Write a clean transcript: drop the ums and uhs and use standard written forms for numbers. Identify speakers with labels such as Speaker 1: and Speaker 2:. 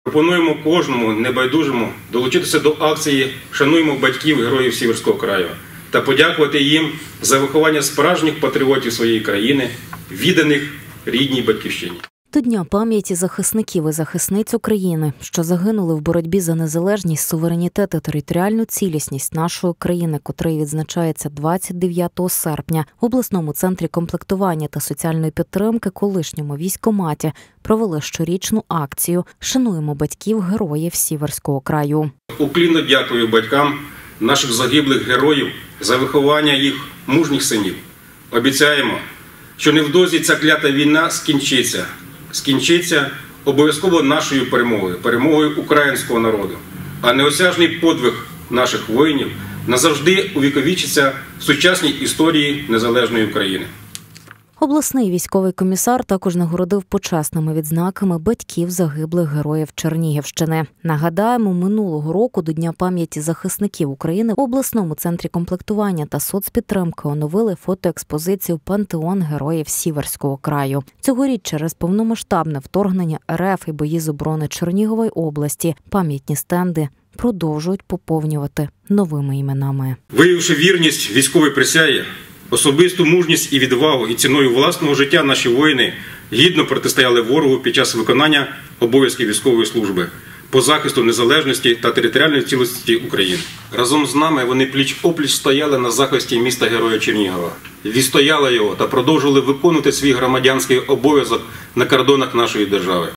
Speaker 1: Пропонуємо кожному небайдужому долучитися до акції «Шануємо батьків героїв Сіверського краю» та подякувати їм за виховання справжніх патріотів своєї країни, відданих рідній батьківщині.
Speaker 2: До Дня пам'яті захисників і захисниць України, що загинули в боротьбі за незалежність, суверенітет і територіальну цілісність нашої країни, котрий відзначається 29 серпня, в обласному центрі комплектування та соціальної підтримки колишньому військкоматі провели щорічну акцію «Шануємо батьків героїв Сіверського краю».
Speaker 1: Уклінно дякую батькам наших загиблих героїв за виховання їх мужніх синів. Обіцяємо, що невдовзі ця клята війна скінчиться обов'язково нашою перемогою українського народу. А неосяжний подвиг наших воїнів назавжди увіковічиться в сучасній історії незалежної України.
Speaker 2: Обласний військовий комісар також нагородив почесними відзнаками батьків загиблих героїв Чернігівщини. Нагадаємо, минулого року до Дня пам'яті захисників України в обласному центрі комплектування та соцпідтримки оновили фотоекспозицію «Пантеон героїв Сіверського краю». Цьогоріч через повномасштабне вторгнення РФ і бої з оборони Чернігової області пам'ятні стенди продовжують поповнювати новими іменами.
Speaker 1: Виявивши вірність військовій присязі, особисту мужність і відвагу і ціною власного життя наші воїни гідно протистояли ворогу під час виконання обов'язків військової служби по захисту незалежності та територіальної цілісності України. Разом з нами вони пліч-опліч стояли на захисті міста-героя Чернігова, відстояли його та продовжували виконувати свій громадянський обов'язок на кордонах нашої держави.